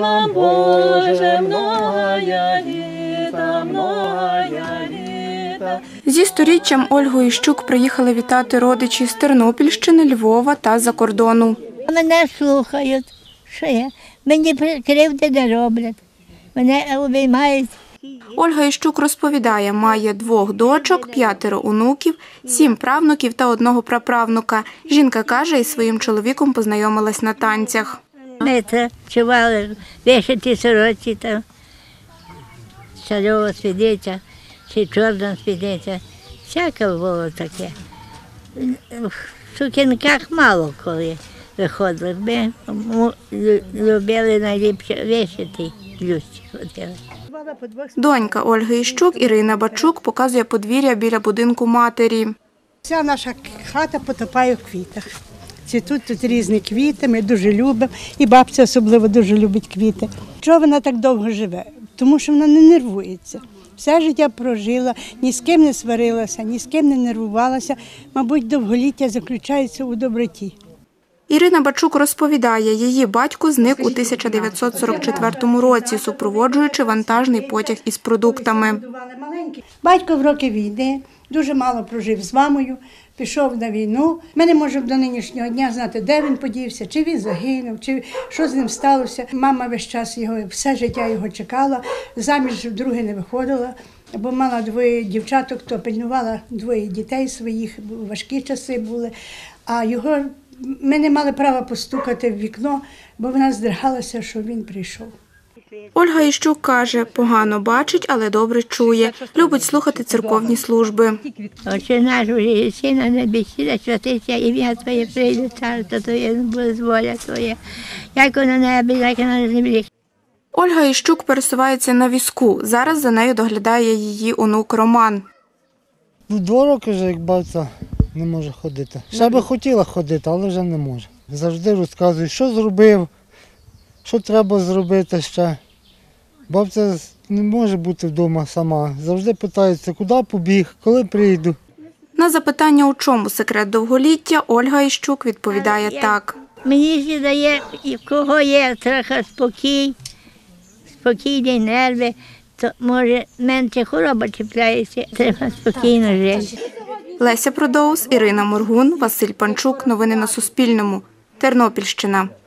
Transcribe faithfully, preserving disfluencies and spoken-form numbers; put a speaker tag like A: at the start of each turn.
A: вам, Боже, многая літа, многая літа.
B: Зі сторіччям Ольгу Іщук приїхали вітати родичі з Тернопільщини, Львова та за кордону.
C: Мене слухають, що я? Мені кривди не роблять, мене обіймають.
B: Ольга Іщук розповідає, має двох дочок, п'ятеро онуків, сім правнуків та одного праправнука. Жінка каже, із своїм чоловіком познайомилась на танцях.
C: Ми танцювали вишиті сорочі, там, шальова спідниця, чи чорна спідниця. Всяке було таке. В сукінках мало коли виходили. Ми любили найліпше вишити, блюзці ходили.
B: Донька Ольги Іщук, Ірина Бачук, показує подвір'я біля будинку матері.
D: Вся наша хата потопає в квітах. Цвітуть тут різні квіти, ми дуже любимо, і бабця особливо дуже любить квіти. Чого вона так довго живе? Тому що вона не нервується. Все життя прожила, ні з ким не сварилася, ні з ким не нервувалася. Мабуть, довголіття заключається у доброті.
B: Ірина Бачук розповідає, її батько зник у тисяча дев'ятсот сорок четвертому році, супроводжуючи вантажний потяг із продуктами.
D: Батько в роки війни дуже мало прожив з мамою, пішов на війну. Ми не можемо до нинішнього дня знати, де він подівся, чи він загинув, чи що з ним сталося. Мама весь час його, все життя його чекала, заміж вдруге не виходила, бо мала двоє дівчаток, то пильнувала двоє дітей своїх, важкі часи були, а його ми не мали права постукати в вікно, бо вона здригалася, що він прийшов.
B: Ольга Іщук каже, погано бачить, але добре чує. Любить слухати церковні служби.
C: Отче наш, у єси на небі, сіда, святиться ім'я Твоє, прийде царство Твоє, буде воля Твоя, як на небі, так і на землі.
B: Ольга Іщук пересувається на візку. Зараз за нею доглядає її онук Роман.
E: Два роки вже, як бабця, не може ходити. Ще би хотіла ходити, але вже не може. Завжди розказує, що зробив, що треба зробити ще. Бабця не може бути вдома сама. Завжди питається, куди побіг, коли прийду.
B: На запитання, у чому секрет довголіття, Ольга Іщук відповідає так.
C: Мені здається, і в кого є трохи спокій, спокійні нерви, то може менше хвороба чіпляється, треба спокійно жити.
B: Леся Продоус, Ірина Моргун, Василь Панчук. Новини на Суспільному. Тернопільщина.